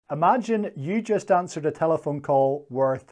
Imagine you just answered a telephone call worth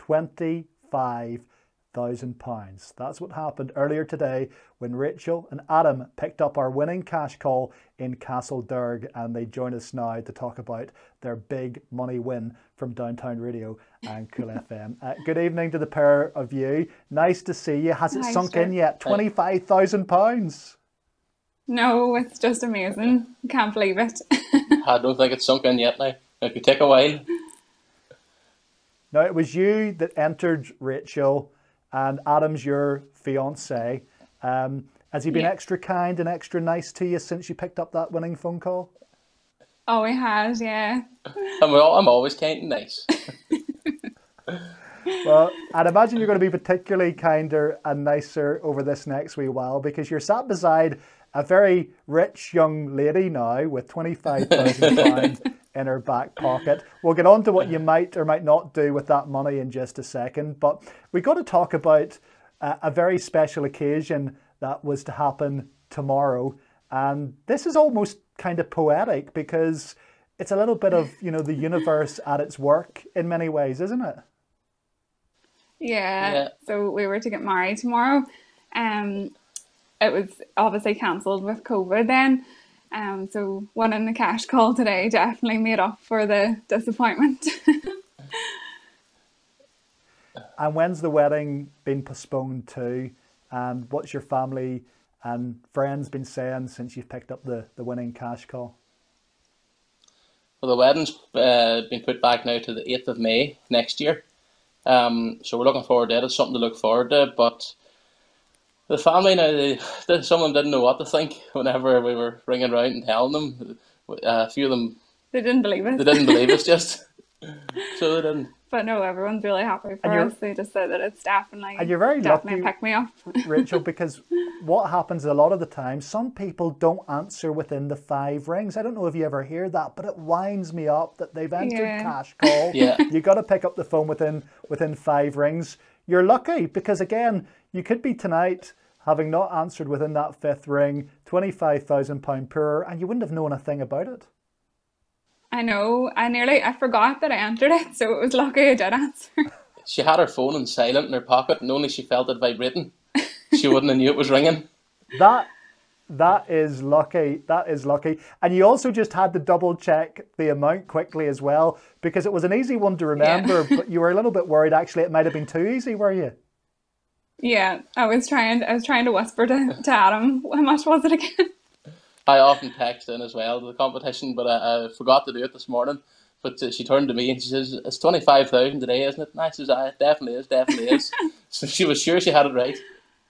£25,000. That's what happened earlier today when Rachel and Adam picked up our winning cash call in Castlederg, and they join us now to talk about their big money win from Downtown Radio and Cool FM. Good evening to the pair of you. Nice to see you. Has it sunk in yet? £25,000. No, it's just amazing. I can't believe it. I don't think it's sunk in yet now. It could take a while. Now, it was you that entered, Rachel, and Adam's your fiance. Has he been extra kind and extra nice to you since you picked up that winning phone call? Oh, he has, yeah. I'm always kind and nice. Well, I'd imagine you're going to be particularly kinder and nicer over this next wee while, because you're sat beside a very rich young lady now with £25,000 in her back pocket. We'll get on to what you might or might not do with that money in just a second, but we've got to talk about a very special occasion that was to happen tomorrow. And this is almost kind of poetic because it's a little bit of, you know, the universe at its work in many ways, isn't it? Yeah. So we were to get married tomorrow. It was obviously cancelled with COVID then. So winning the cash call today definitely made up for the disappointment. And when's the wedding been postponed to? And what's your family and friends been saying since you've picked up the winning cash call? Well, the wedding's been put back now to the 8th of May next year. So we're looking forward to it. It's something to look forward to. But the family now, some of them didn't know what to think whenever we were ringing around and telling them. A few of them... They didn't believe it. They didn't believe us, just. So they didn't. But no, everyone's really happy for us. They just said that it's definitely, and you're very definitely lucky, pick me up. Rachel, because what happens a lot of the time, some people don't answer within the 5 rings. I don't know if you ever hear that, but it winds me up that they've entered cash call. Yeah. You got to pick up the phone within 5 rings. You're lucky because, again, you could be tonight having not answered within that 5th ring, £25,000 poorer, and you wouldn't have known a thing about it. I know. I forgot that I entered it, so it was lucky I did answer. She had her phone on silent in her pocket, and only she felt it vibrating. She wouldn't have knew it was ringing. That is lucky. That is lucky. And you also just had to double check the amount quickly as well, because it was an easy one to remember, but you were a little bit worried actually it might have been too easy, were you? Yeah, I was trying to whisper to Adam, how much was it again? I often text in as well to the competition, but I forgot to do it this morning. But she turned to me and she says, "It's 25,000 today, isn't it?" And I says, "It definitely is." So she was sure she had it right.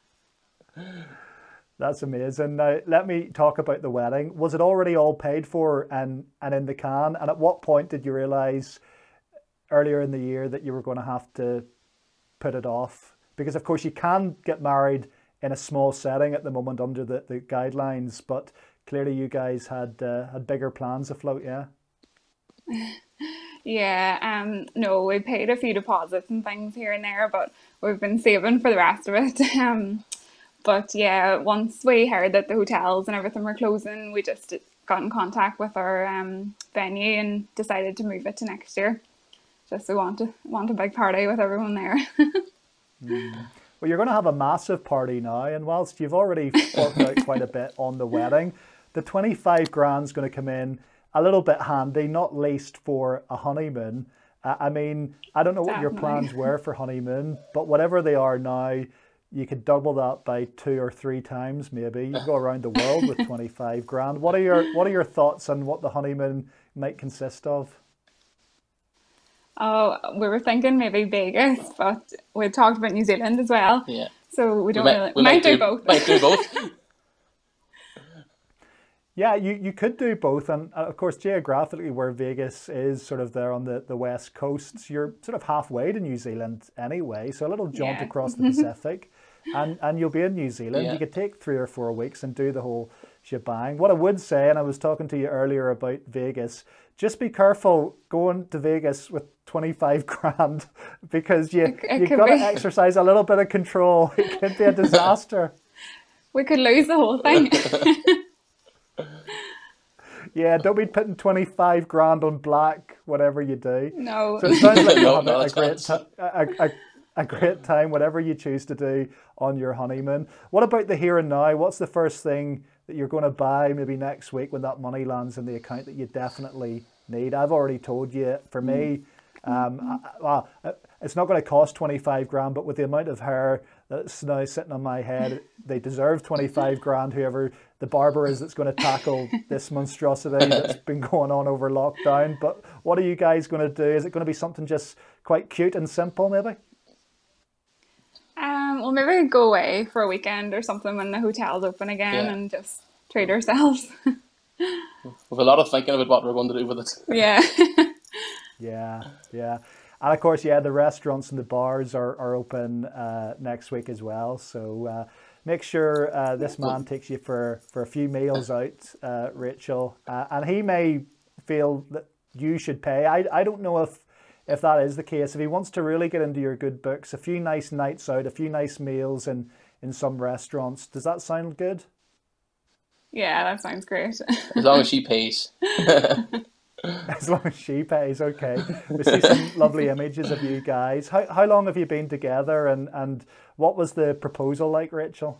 That's amazing. Now, let me talk about the wedding. Was it already all paid for and in the can? And at what point did you realise earlier in the year that you were going to have to put it off? Because, of course, you can get married in a small setting at the moment under the guidelines, but clearly you guys had bigger plans afloat, yeah? Yeah, no, we paid a few deposits and things here and there, but we've been saving for the rest of it. But yeah, once we heard that the hotels and everything were closing, we just got in contact with our venue and decided to move it to next year. Just we want a big party with everyone there. Well, you're going to have a massive party now, and whilst you've already forked out quite a bit on the wedding, the 25 grand's going to come in a little bit handy, not least for a honeymoon. I mean, I don't know what your plans were for honeymoon, but whatever they are now, you could double that by 2 or 3 times maybe. You go around the world with 25 grand. What are your thoughts on what the honeymoon might consist of? Oh, we were thinking maybe Vegas, but we talked about New Zealand as well. Yeah. So we might do both. Might do both. Yeah, you could do both. And of course, geographically where Vegas is sort of there on the west coast, you're sort of halfway to New Zealand anyway. So a little jaunt across the Pacific and you'll be in New Zealand. You could take 3 or 4 weeks and do the whole shebang. What I would say, and I was talking to you earlier about Vegas, just be careful going to Vegas with 25 grand because you've got to exercise a little bit of control. It could be a disaster. We could lose the whole thing. Yeah, don't be putting 25 grand on black, whatever you do. No. So it sounds like you'll No, have not a chance. a great time, whatever you choose to do on your honeymoon. What about the here and now? What's the first thing that you're going to buy maybe next week when that money lands in the account that you definitely need? I've already told you, for me, well, it's not going to cost 25 grand, but with the amount of hair that's now sitting on my head, they deserve 25 grand, whoever the barber is that's going to tackle this monstrosity that's been going on over lockdown. But what are you guys going to do? Is it going to be something just quite cute and simple, maybe? Well, maybe go away for a weekend or something when the hotel's open again Yeah. and just treat ourselves. We've a lot of thinking about what we're going to do with it. Yeah. Yeah, yeah. And of course, yeah, the restaurants and the bars are open next week as well. So make sure this man takes you for a few meals out, Rachel. And he may feel that you should pay. I don't know if that is the case. If he wants to really get into your good books, a few nice nights out, a few nice meals in some restaurants. Does that sound good? Yeah, that sounds great. As long as she pays. As long as she pays, okay. We see some lovely images of you guys. How long have you been together, and what was the proposal like, Rachel?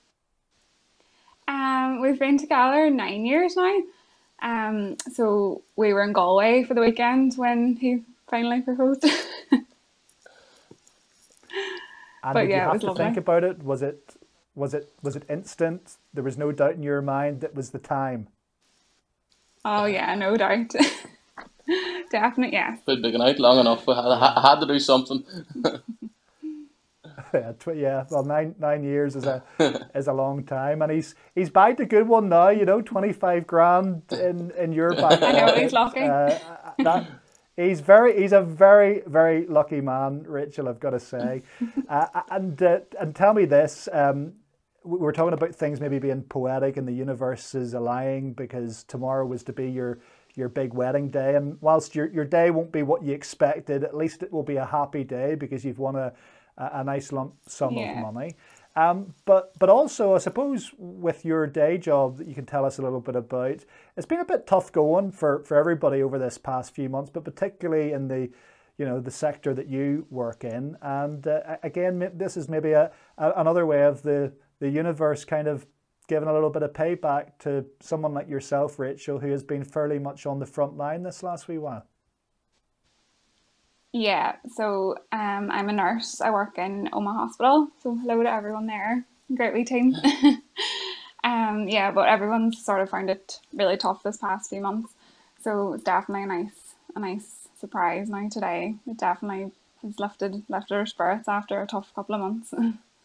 We've been together 9 years now. So we were in Galway for the weekend when he finally proposed. And But did you yeah, it have was to lovely. think about it? Was it instant? There was no doubt in your mind that was the time. Oh yeah, no doubt. Definitely, yeah. We'd been out long enough. We had to do something. Yeah, well, nine years is a long time, and he's bagged a good one now. 25 grand in your bank. I know, he's lucky. That he's a very, very lucky man, Rachel, I've got to say. And tell me this. We were talking about things maybe being poetic and the universe is aligning because tomorrow was to be your big wedding day. And whilst your day won't be what you expected, at least it will be a happy day because you've won a nice lump sum of money. But also, I suppose, with your day job that you can tell us a little bit about, it's been a bit tough going for everybody over this past few months, but particularly in the sector that you work in. And again, this is maybe another way of the universe kind of giving a little bit of payback to someone like yourself, Rachel, who has been fairly much on the front line this last wee while. Yeah, so I'm a nurse. I work in Omagh Hospital. So hello to everyone there. Great wee team. Yeah, but everyone's sort of found it really tough this past few months. So it's definitely a nice surprise now today. It definitely has lifted our spirits after a tough couple of months.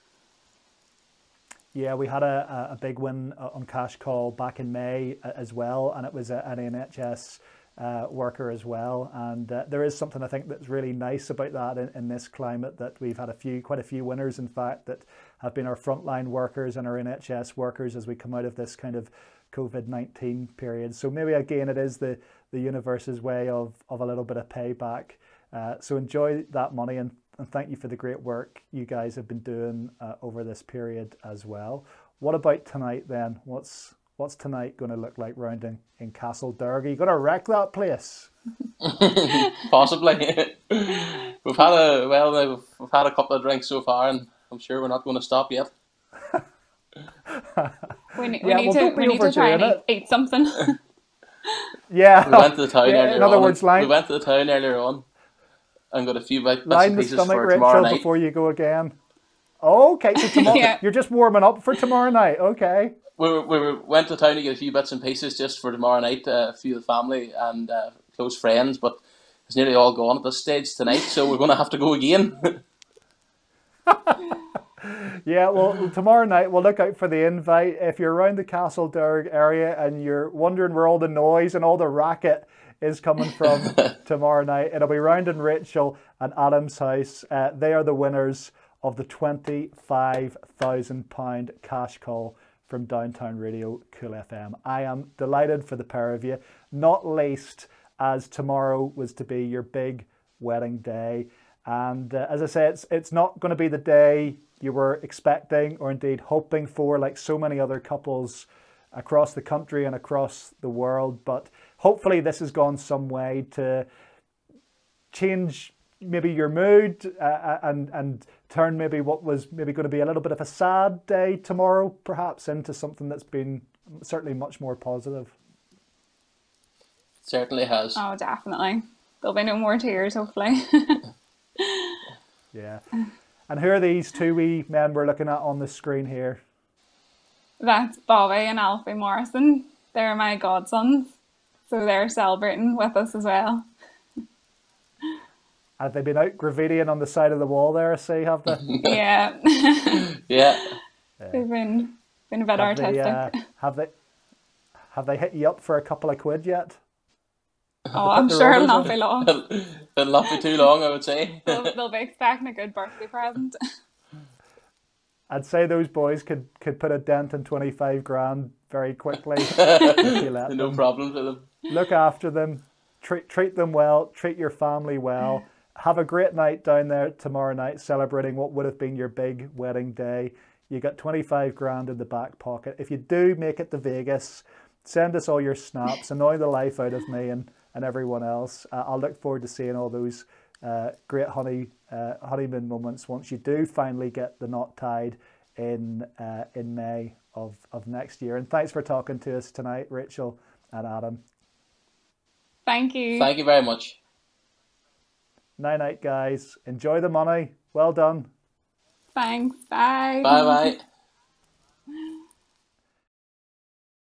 Yeah, we had a big win on Cash Call back in May as well, and it was an NHS worker as well. And there is something I think that's really nice about that in this climate, that we've had quite a few winners, in fact, that have been our frontline workers and our NHS workers as we come out of this kind of COVID-19 period. So maybe again, it is the universe's way of a little bit of payback. So enjoy that money, and thank you for the great work you guys have been doing over this period as well. What about tonight then? What's tonight going to look like round in Castlederg? Are you going to wreck that place? Possibly. We've had a couple of drinks so far, and I'm sure we're not going to stop yet. We need to try and eat something. Yeah. We went to the town earlier in other on. words, We went to the town earlier on and got a few bits line and the pieces stomach, for tomorrow Rachel, night. before you go again. Okay, so tomorrow Yeah. you're just warming up for tomorrow night. Okay. We went to town to get a few bits and pieces just for tomorrow night, a few of the family and close friends, but it's nearly all gone at this stage tonight, so we're going to have to go again. Yeah, well, tomorrow night we'll look out for the invite. If you're around the Castlederg area and you're wondering where all the noise and all the racket is coming from tomorrow night, it'll be round in Rachel and Adam's house. They are the winners of the £25,000 cash call from Downtown Radio Cool FM. I am delighted for the pair of you, not least as tomorrow was to be your big wedding day. And as I say, it's not going to be the day you were expecting or indeed hoping for, like so many other couples across the country and across the world. But hopefully this has gone some way to change maybe your mood and turn maybe what was maybe going to be a little bit of a sad day tomorrow perhaps into something that's been certainly much more positive. Certainly has. Oh, definitely. There'll be no more tears, hopefully. Yeah. And who are these two wee men we're looking at on the screen here? That's Bobby and Alfie Morrison. They're my godsons. So they're celebrating with us as well. Have they been out graffitiing on the side of the wall there, I see, have they? Yeah. Yeah. They've been a bit artistic. Have they hit you up for a couple of quid yet? Oh, I'm sure it'll not be long. It'll not be too long, I would say. They'll be expecting a good birthday present. I'd say those boys could put a dent in 25 grand very quickly. If you let No them. problem for them. Look after them, treat them well, treat your family well. Have a great night down there tomorrow night celebrating what would have been your big wedding day. You got 25 grand in the back pocket. If you do make it to Vegas, send us all your snaps, annoy the life out of me and everyone else. I'll look forward to seeing all those great honeymoon moments once you do finally get the knot tied in May of next year. And thanks for talking to us tonight, Rachel and Adam. Thank you. Thank you very much. Night, guys. Enjoy the money. Well done. Thanks. Bye. Bye bye.